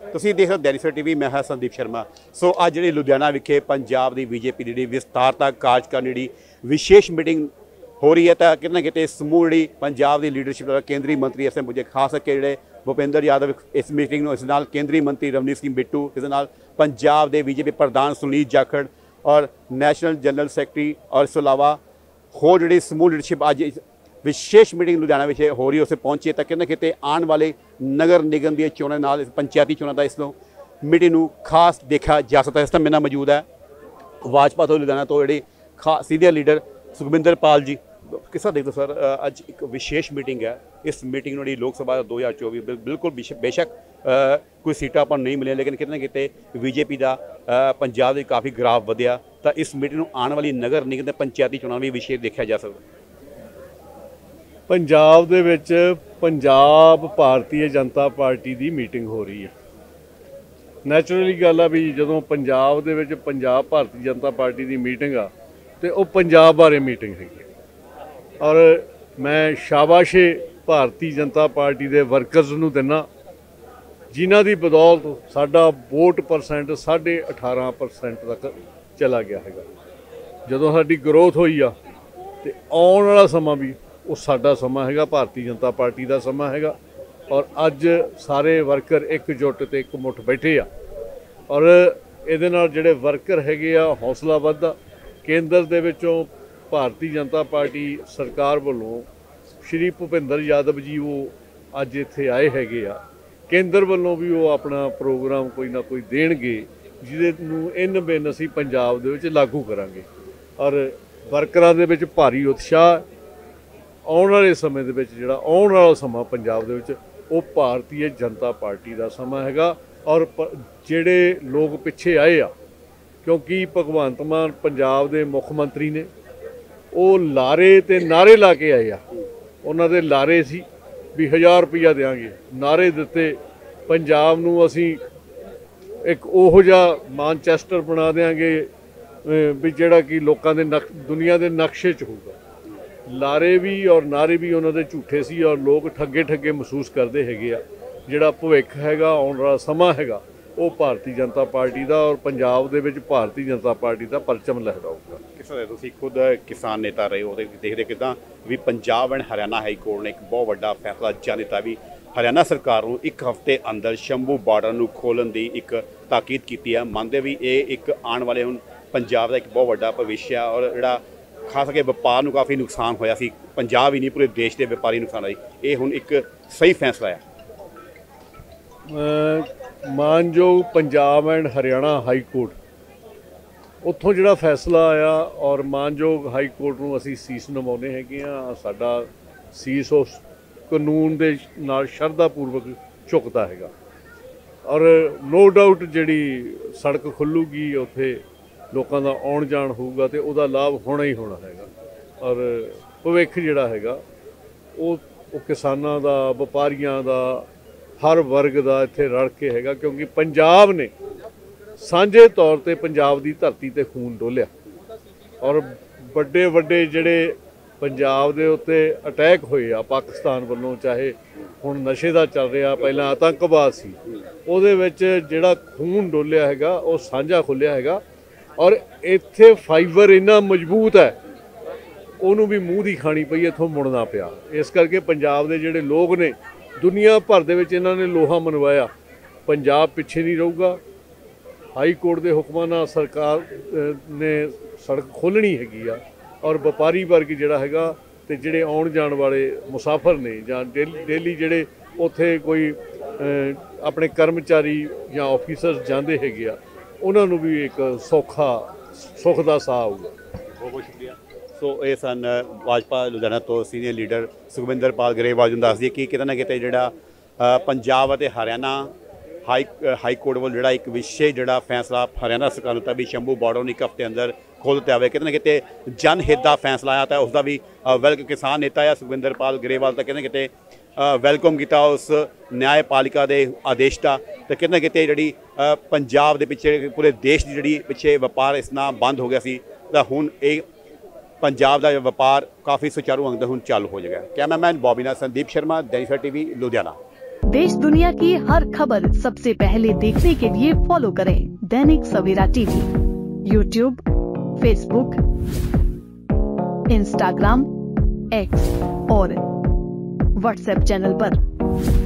ਤੁਸੀਂ ਦੇਖ ਰਹੇ ਹੋ ਦੈਨਿਕ ਸਵੇਰਾ ਟੀਵੀ। ਮੈਂ ਹਾਂ ਸੰਦੀਪ ਸ਼ਰਮਾ। ਸੋ ਅੱਜ ਜਿਹੜੀ ਲੁਧਿਆਣਾ ਵਿਖੇ ਪੰਜਾਬ ਦੀ ਬੀਜੇਪੀ ਦੀ ਜਿਹੜੀ ਵਿਸਤਾਰਤਾ ਕਾਰਜਕਾਰਨੀ ਦੀ ਵਿਸ਼ੇਸ਼ ਮੀਟਿੰਗ ਹੋ ਰਹੀ ਹੈ ਤਾਂ ਕਿਤੇ ਨਾ ਕਿਤੇ ਸਮੂਹ ਜਿਹੜੀ ਪੰਜਾਬ ਦੀ ਲੀਡਰਸ਼ਿਪ ਦਾ ਕੇਂਦਰੀ ਮੰਤਰੀ ਐਸ ਮੁਝੇ ਖਾਸ ਕਰਕੇ ਜਿਹੜੇ ਭੁਪਿੰਦਰ ਯਾਦਵ ਇਸ ਮੀਟਿੰਗ ਨੂੰ ਇਸ ਨਾਲ ਕੇਂਦਰੀ ਮੰਤਰੀ ਰਵਨੀਤ ਸਿੰਘ ਬਿੱਟੂ, ਇਸ ਨਾਲ ਪੰਜਾਬ ਦੇ ਬੀਜੇਪੀ ਪ੍ਰਧਾਨ ਸੁਨੀਲ ਜਾਖੜ ਔਰ ਨੈਸ਼ਨਲ ਜਨਰਲ ਸੈਕਟਰੀ ਔਰ ਇਸ ਤੋਂ ਇਲਾਵਾ ਹੋਰ ਜਿਹੜੀ ਸਮੂਹ ਲੀਡਰਸ਼ਿਪ ਅੱਜ ਵਿਸ਼ੇਸ਼ ਮੀਟਿੰਗ ਲੁਧਿਆਣਾ ਵਿੱਚ ਹੋ ਰਹੀ ਉਸੇ ਪਹੁੰਚੀ ਤਾਂ ਕਿਤੇ ਨਾ ਕਿਤੇ ਆਉਣ ਵਾਲੇ ਨਗਰ ਨਿਗਮ ਦੀਆਂ ਚੋਣਾਂ ਨਾਲ ਪੰਚਾਇਤੀ ਚੋਣਾਂ ਦਾ ਇਸ ਨੂੰ ਮੀਟਿੰਗ ਨੂੰ ਖਾਸ ਦੇਖਿਆ ਜਾ ਸਕਦਾ ਹੈ। ਇਸ ਟਾਈਮ ਮੇਰੇ ਨਾਲ ਮੌਜੂਦ ਹੈ ਭਾਜਪਾ ਤੋਂ ਲੁਧਿਆਣਾ ਤੋਂ ਜਿਹੜੇ ਸੀਨੀਅਰ ਲੀਡਰ ਸੁਖਵਿੰਦਰ ਪਾਲ ਜੀ। ਕਿਸ ਤਰ੍ਹਾਂ ਦੇਖਦੇ ਸਰ, ਅੱਜ ਇੱਕ ਵਿਸ਼ੇਸ਼ ਮੀਟਿੰਗ ਹੈ। ਇਸ ਮੀਟਿੰਗ ਨੂੰ ਜਿਹੜੀ ਲੋਕ ਸਭਾ 2024 ਬਿਲਕੁਲ ਬੇਸ਼ੱਕ ਕੋਈ ਸੀਟਾਂ ਆਪਾਂ ਨੂੰ ਨਹੀਂ ਮਿਲੀਆਂ, ਲੇਕਿਨ ਕਿਤੇ ਨਾ ਕਿਤੇ ਬੀਜੇਪੀ ਦਾ ਪੰਜਾਬ ਦੇ ਕਾਫੀ ਗ੍ਰਾਫ ਵਧਿਆ ਤਾਂ ਇਸ ਮੀਟਿੰਗ ਨੂੰ ਆਉਣ ਵਾਲੀ ਨਗਰ ਨਿਗਮ ਦੇ ਪੰਚਾਇਤੀ ਚੋਣਾਂ ਵੀ ਵਿਸ਼ੇਸ਼ ਦੇਖਿਆ ਜਾ ਸਕਦਾ। ਪੰਜਾਬ ਦੇ ਵਿੱਚ ਪੰਜਾਬ ਭਾਰਤੀ ਜਨਤਾ ਪਾਰਟੀ ਦੀ ਮੀਟਿੰਗ ਹੋ ਰਹੀ ਹੈ। ਨੈਚੁਰਲੀ ਗੱਲ ਆ ਵੀ ਜਦੋਂ ਪੰਜਾਬ ਦੇ ਵਿੱਚ ਪੰਜਾਬ ਭਾਰਤੀ ਜਨਤਾ ਪਾਰਟੀ ਦੀ ਮੀਟਿੰਗ ਆ ਤੇ ਉਹ ਪੰਜਾਬ ਬਾਰੇ ਮੀਟਿੰਗ ਹੈਗੀ ਔਰ ਮੈਂ ਸ਼ਾਬਾਸ਼ੇ ਭਾਰਤੀ ਜਨਤਾ ਪਾਰਟੀ ਦੇ ਵਰਕਰਸ ਨੂੰ ਦਿੰਦਾ ਜਿਨ੍ਹਾਂ ਦੀ ਬਦੌਲਤ ਸਾਡਾ ਵੋਟ ਪਰਸੈਂਟ 18.5% ਤੱਕ ਚਲਾ ਗਿਆ ਹੈਗਾ। ਜਦੋਂ ਸਾਡੀ ਗਰੋਥ ਹੋਈ ਆ ਤੇ ਆਉਣ ਵਾਲਾ ਸਮਾਂ ਵੀ ਉਹ ਸਾਡਾ ਸਮਾਂ ਹੈਗਾ, ਭਾਰਤੀ ਜਨਤਾ ਪਾਰਟੀ ਦਾ ਸਮਾਂ ਹੈਗਾ ਔਰ ਅੱਜ ਸਾਰੇ ਵਰਕਰ ਇਕਜੁੱਟ ਤੇ ਇੱਕ ਮੁੱਠ ਬੈਠੇ ਆ ਔਰ ਇਹਦੇ ਨਾਲ ਜਿਹੜੇ ਵਰਕਰ ਹੈਗੇ ਆ ਹੌਸਲਾ ਵੱਧਦਾ। ਕੇਂਦਰ ਦੇ ਵਿੱਚੋਂ ਭਾਰਤੀ ਜਨਤਾ ਪਾਰਟੀ ਸਰਕਾਰ ਵੱਲੋਂ ਸ਼੍ਰੀ ਭੁਪਿੰਦਰ ਯਾਦਵ ਜੀ ਉਹ ਅੱਜ ਇੱਥੇ ਆਏ ਹੈਗੇ ਆ। ਕੇਂਦਰ ਵੱਲੋਂ ਵੀ ਉਹ ਆਪਣਾ ਪ੍ਰੋਗਰਾਮ ਕੋਈ ਨਾ ਕੋਈ ਦੇਣਗੇ ਜਿਹਦੇ ਨੂੰ ਇਨ ਬਿਨ ਅਸੀਂ ਪੰਜਾਬ ਦੇ ਵਿੱਚ ਲਾਗੂ ਕਰਾਂਗੇ ਔਰ ਵਰਕਰਾਂ ਦੇ ਵਿੱਚ ਭਾਰੀ ਉਤਸ਼ਾਹ। ਆਉਣ ਵਾਲੇ ਸਮੇਂ ਦੇ ਵਿੱਚ ਜਿਹੜਾ ਆਉਣ ਵਾਲਾ ਸਮਾਂ ਪੰਜਾਬ ਦੇ ਵਿੱਚ ਉਹ ਭਾਰਤੀ ਜਨਤਾ ਪਾਰਟੀ ਦਾ ਸਮਾਂ ਹੈਗਾ ਔਰ ਜਿਹੜੇ ਲੋਕ ਪਿੱਛੇ ਆਏ ਆ ਕਿਉਂਕਿ ਭਗਵੰਤ ਮਾਨ ਪੰਜਾਬ ਦੇ ਮੁੱਖ ਮੰਤਰੀ ਨੇ, ਉਹ ਲਾਰੇ ਤੇ ਨਾਰੇ ਲਾ ਕੇ ਆਏ ਆ। ਉਹਨਾਂ ਦੇ ਲਾਰੇ ਸੀ ਵੀ 1000 ਰੁਪਈਆ ਦੇਵਾਂਗੇ, ਨਾਰੇ ਦਿੱਤੇ ਪੰਜਾਬ ਨੂੰ ਅਸੀਂ ਇੱਕ ਉਹੋ ਜਿਹਾ ਮਾਨਚੈਸਟਰ ਬਣਾ ਦੇਵਾਂਗੇ ਵੀ ਜਿਹੜਾ ਕਿ ਲੋਕਾਂ ਦੇ ਦੁਨੀਆ ਦੇ ਨਕਸ਼ੇ 'ਚ ਹੋਊਗਾ। ਲਾਰੇ ਵੀ ਔਰ ਨਾਰੇ ਵੀ ਉਹਨਾਂ ਦੇ ਝੂਠੇ ਸੀ ਔਰ ਲੋਕ ਠੱਗੇ ਮਹਿਸੂਸ ਕਰਦੇ ਹੈਗੇ ਆ। ਜਿਹੜਾ ਭਵਿੱਖ ਹੈਗਾ ਆਉਣ ਵਾਲਾ ਸਮਾਂ ਹੈਗਾ ਉਹ ਭਾਰਤੀ ਜਨਤਾ ਪਾਰਟੀ ਦਾ ਔਰ ਪੰਜਾਬ ਦੇ ਵਿੱਚ ਭਾਰਤੀ ਜਨਤਾ ਪਾਰਟੀ ਦਾ ਪਰਚਮ ਲਹਿਰਾਊਗਾ। ਕਿਸ ਤਰ੍ਹਾਂ ਤੁਸੀਂ ਖੁਦ ਕਿਸਾਨ ਨੇਤਾ ਰਹੇ ਹੋ ਤੇ ਦੇਖਦੇ ਕਿੱਦਾਂ ਵੀ Punjab and Haryana High Court ਨੇ ਇੱਕ ਬਹੁਤ ਵੱਡਾ ਫੈਸਲਾ ਜਾਰੀ ਦਿੱਤਾ ਵੀ ਹਰਿਆਣਾ ਸਰਕਾਰ ਨੂੰ ਇੱਕ ਹਫ਼ਤੇ ਅੰਦਰ ਸ਼ੰਭੂ ਬਾਰਡਰ ਨੂੰ ਖੋਲ੍ਹਣ ਦੀ ਇੱਕ ਤਾਕੀਦ ਕੀਤੀ ਹੈ। ਮੰਨਦੇ ਵੀ ਇਹ ਇੱਕ ਆਉਣ ਵਾਲੇ ਹੁਣ ਪੰਜਾਬ ਦਾ ਇੱਕ ਬਹੁਤ ਵੱਡਾ ਭਵਿੱਖ ਹੈ ਔਰ ਜਿਹੜਾ ਖਾਸ ਕਰਕੇ ਵਪਾਰ ਨੂੰ ਕਾਫੀ ਨੁਕਸਾਨ ਹੋਇਆ ਸੀ, ਪੰਜਾਬ ਹੀ ਨਹੀਂ ਪੂਰੇ ਦੇਸ਼ ਦੇ ਵਪਾਰੀ ਨੁਕਸਾਨ ਆਈ। ਇਹ ਹੁਣ ਇੱਕ ਸਹੀ ਫੈਸਲਾ ਹੈ। ਮਾਨਯੋਗ Punjab and Haryana High Court ਉੱਥੋਂ ਜਿਹੜਾ ਫੈਸਲਾ ਆਇਆ ਔਰ ਮਾਨਯੋਗ ਹਾਈ ਕੋਰਟ ਨੂੰ ਅਸੀਂ ਸੀਸ ਨਿਵਾਉਂਦੇ ਹੈਗੇ ਆ। ਸਾਡਾ ਸੀਸ ਉਸ ਕਾਨੂੰਨ ਦੇ ਨਾਲ ਸ਼ਰਧਾਪੂਰਵਕ ਝੁਕਦਾ ਹੈਗਾ ਔਰ ਨੋ ਡਾਊਟ ਜਿਹੜੀ ਸੜਕ ਖੁੱਲੂਗੀ ਉੱਥੇ ਲੋਕਾਂ ਦਾ ਆਉਣ ਜਾਣ ਹੋਊਗਾ ਤੇ ਉਹਦਾ ਲਾਭ ਹੋਣਾ ਹੀ ਹੋਣਾ ਹੈਗਾ ਔਰ ਭਵਿੱਖ ਜਿਹੜਾ ਹੈਗਾ ਉਹ ਕਿਸਾਨਾਂ ਦਾ, ਵਪਾਰੀਆਂ ਦਾ, ਹਰ ਵਰਗ ਦਾ ਇੱਥੇ ਰਲ ਕੇ ਹੈਗਾ ਕਿਉਂਕਿ ਪੰਜਾਬ ਨੇ ਸਾਂਝੇ ਤੌਰ ਤੇ ਪੰਜਾਬ ਦੀ ਧਰਤੀ ਤੇ ਖੂਨ ਡੋਲਿਆ ਔਰ ਵੱਡੇ ਜਿਹੜੇ ਪੰਜਾਬ ਦੇ ਉੱਤੇ ਅਟੈਕ ਹੋਏ ਆ ਪਾਕਿਸਤਾਨ ਵੱਲੋਂ, ਚਾਹੇ ਹੁਣ ਨਸ਼ੇ ਦਾ ਚੱਲ ਰਿਹਾ, ਪਹਿਲਾਂ ਆਤੰਕਵਾਦ ਸੀ, ਉਹਦੇ ਵਿੱਚ ਜਿਹੜਾ ਖੂਨ ਡੋਲਿਆ ਹੈਗਾ ਉਹ ਸਾਂਝਾ ਖੁੱਲਿਆ ਹੈਗਾ ਔਰ ਇੱਥੇ ਫਾਈਬਰ ਇੰਨਾ ਮਜ਼ਬੂਤ ਹੈ ਉਹਨੂੰ ਵੀ ਮੂੰਹ ਦੀ ਖਾਣੀ ਪਈ, ਇੱਥੋਂ ਮੁੜਨਾ ਪਿਆ। ਇਸ ਕਰਕੇ ਪੰਜਾਬ ਦੇ ਜਿਹੜੇ ਲੋਕ ਨੇ ਦੁਨੀਆ ਭਰ ਦੇ ਵਿੱਚ ਇਹਨਾਂ ਨੇ ਲੋਹਾ ਮਨਵਾਇਆ। ਪੰਜਾਬ ਪਿੱਛੇ ਨਹੀਂ ਰਹੂਗਾ। ਹਾਈ ਕੋਰਟ ਦੇ ਹੁਕਮਾਂ ਨਾਲ ਸਰਕਾਰ ਨੇ ਸੜਕ ਖੋਲ੍ਹਣੀ ਹੈਗੀ ਆ ਔਰ ਵਪਾਰੀ ਵਰਗ ਜਿਹੜਾ ਹੈਗਾ ਤੇ ਜਿਹੜੇ ਆਉਣ ਜਾਣ ਵਾਲੇ ਮੁਸਾਫਰ ਨੇ ਜਾਂ ਡੇਲੀ ਜਿਹੜੇ ਉੱਥੇ ਕੋਈ ਆਪਣੇ ਕਰਮਚਾਰੀ ਜਾਂ ਆਫੀਸਰ ਜਾਂਦੇ ਹੈਗੇ ਆ ਉਹਨਾਂ ਨੂੰ ਵੀ ਇੱਕ ਸੁੱਖ ਦਾ ਸਾਹ ਆਊਗਾ। ਬਹੁਤ ਬਹੁਤ ਸ਼ੁਕਰੀਆ। ਸੋ ਇਹ ਸਨ ਭਾਜਪਾ ਲੁਧਿਆਣਾ ਤੋਂ ਸੀਨੀਅਰ ਲੀਡਰ ਸੁਖਵਿੰਦਰ ਪਾਲ ਗਰੇਵਾਲ ਜੀ ਨੂੰ ਦੱਸ ਦਈਏ ਕਿ ਕਿਤੇ ਨਾ ਕਿਤੇ ਜਿਹੜਾ ਪੰਜਾਬ ਅਤੇ ਹਰਿਆਣਾ ਹਾਈ ਕੋਰਟ ਵੱਲ ਜਿਹੜਾ ਇੱਕ ਵਿਸ਼ੇਸ਼ ਜਿਹੜਾ ਫੈਸਲਾ ਹਰਿਆਣਾ ਸਰਕਾਰ ਨੂੰ ਦਿੱਤਾ ਵੀ ਸ਼ੰਭੂ ਬਾਰਡਰ ਨੂੰ ਇੱਕ ਹਫ਼ਤੇ ਅੰਦਰ ਖੋਲ੍ਹ ਦਿੱਤਾ ਜਾਵੇ, ਕਿਤੇ ਨਾ ਕਿਤੇ ਜਨ ਹਿੱਤ ਦਾ ਫੈਸਲਾ ਆਇਆ ਤਾਂ ਉਸਦਾ ਵੀ ਕਿਸਾਨ ਨੇਤਾ ਆ ਸੁਖਵਿੰਦਰ ਪਾਲ ਗਰੇਵਾਲ ਤਾਂ ਕਿਤੇ ਨਾ ਕਿਤੇ ਵੈਲਕਮ ਕੀਤਾ ਉਸ ਨਿਆਂਪਾਲਿਕਾ ਦੇ ਆਦੇਸ਼ ਦਾ। ਤਾਂ ਕਿਤੇ ਨਾ ਕਿਤੇ ਜਿਹੜੀ ਪੰਜਾਬ ਦੇ ਪਿੱਛੇ ਪੂਰੇ ਦੇਸ਼ ਦੀ ਜਿਹੜੀ ਪਿੱਛੇ ਵਪਾਰ ਇਸ ਨਾਲ ਬੰਦ ਹੋ ਗਿਆ ਸੀ ਤਾਂ ਹੁਣ ਇਹ ਪੰਜਾਬ ਦਾ ਵਪਾਰ ਕਾਫੀ ਸੁਚਾਰੂ ਅੰਗ ਨਾਲ ਹੁਣ ਚਾਲੂ ਹੋ ਜਾਏਗਾ। ਕੈਮਰਾਮੈਨ ਬॉबी ਨਾਲ ਸੰਦੀਪ ਸ਼ਰਮਾ, ਦੈਨਿਕ ਸਵੇਰਾ ਟੀਵੀ, ਲੁਧਿਆਣਾ। देश दुनिया की हर खबर सबसे पहले देखने के लिए फॉलो करें Dainik Savera TV, YouTube, Facebook, Instagram, X और व्हाट्सएप चैनल पर।